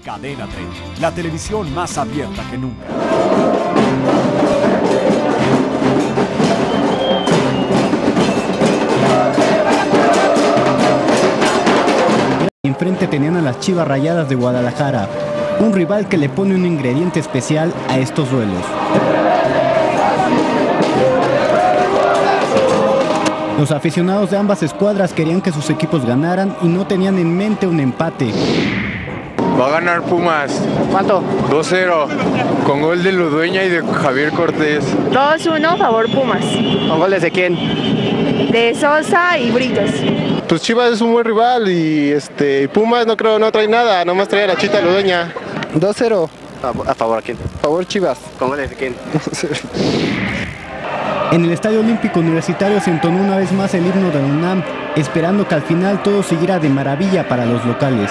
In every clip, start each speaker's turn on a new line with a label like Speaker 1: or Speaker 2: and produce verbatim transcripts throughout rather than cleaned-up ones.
Speaker 1: Cadena treinta, la televisión más abierta que nunca.
Speaker 2: Enfrente tenían a las Chivas Rayadas de Guadalajara, un rival que le pone un ingrediente especial a estos duelos. Los aficionados de ambas escuadras querían que sus equipos ganaran y no tenían en mente un empate.
Speaker 3: Va a ganar Pumas.
Speaker 4: ¿Cuánto?
Speaker 3: dos cero, con gol de Ludueña y de Javier Cortés.
Speaker 5: dos uno, favor Pumas.
Speaker 4: ¿Con goles de quién?
Speaker 5: De Sosa y Britos.
Speaker 6: Pues Chivas es un buen rival y este Pumas no creo no trae nada, nomás trae a la Chita Ludueña.
Speaker 4: dos cero. ¿A favor a quién?
Speaker 6: A favor Chivas.
Speaker 4: ¿Con goles de quién?
Speaker 2: En el Estadio Olímpico Universitario se entonó una vez más el himno de la UNAM, esperando que al final todo siguiera de maravilla para los locales.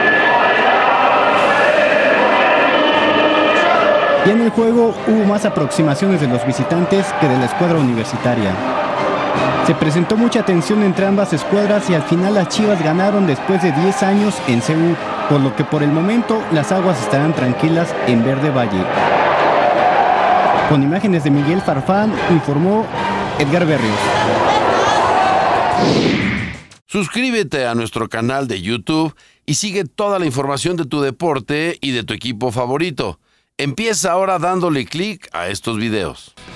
Speaker 2: Y en el juego hubo más aproximaciones de los visitantes que de la escuadra universitaria. Se presentó mucha tensión entre ambas escuadras y al final las Chivas ganaron después de diez años en C U, por lo que por el momento las aguas estarán tranquilas en Verde Valle. Con imágenes de Miguel Farfán, informó Edgar Berrios.
Speaker 7: Suscríbete a nuestro canal de YouTube y sigue toda la información de tu deporte y de tu equipo favorito. Empieza ahora dándole clic a estos videos.